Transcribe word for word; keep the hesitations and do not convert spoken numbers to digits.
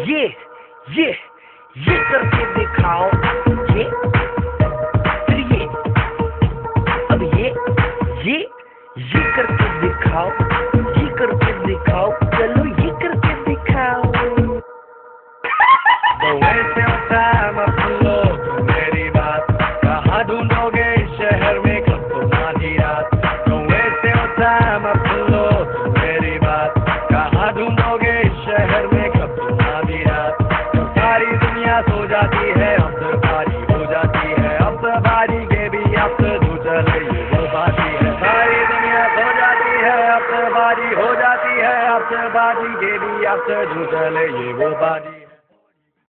ये ये ये करके दिखाओ, ये फिर ये, अब ये ये ये करके दिखाओ, ये करके दिखाओ, चलो ये करके दिखाओ। तो वैसे होता मफलो तुम मेरी बात, कहाँ ढूंढोगे शहर में कब तुम्हारी रात। तो वैसे होता मफलो तुम मेरी बात, कहाँ ढूंढोगे शहर में कब तुम्हारी रात। तो सारी दुनिया सो जाती है, अब तो बारी हो जाती है, अब तो बारी के भी अब तो जो चले ये वो बाती है। सारी दुनिया सो जाती है, अब तो बारी हो जाती है, अब तो बारी के भी अब तो जो चले ये वो बाती।